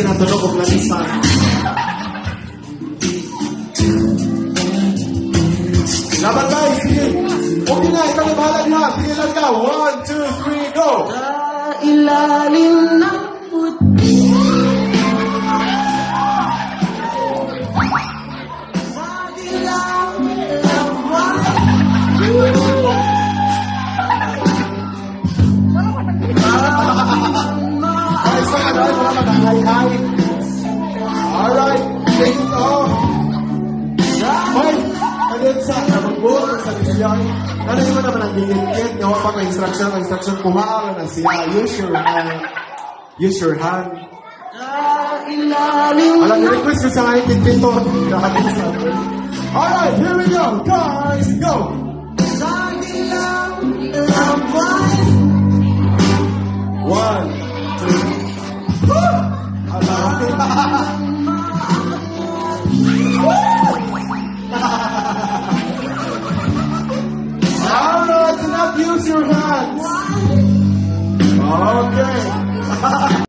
natunog o planisan. Laban tayo, sige. Okay na, ikaw na bahala niya. Sige lang ka. 1, 2, 3, go! Sa ilalim ng puti. Sa dilaw ng buwan. Ay, sa kanal, wala mag-hi-hi. Alright, take it off. Hoy, kadit sa nabagbuot sa disyan. Ano naman naman ang gigit-git? Gawa pa ng instruction. Kuhaan na siya. Use your hand. Sa ilalim Alam, ng request ko sa akin dito. Nakabisa. Alright, here we go. Guys, go! sa dilaw ng buwan. 1, 2. Alright, do not use your hands. Okay.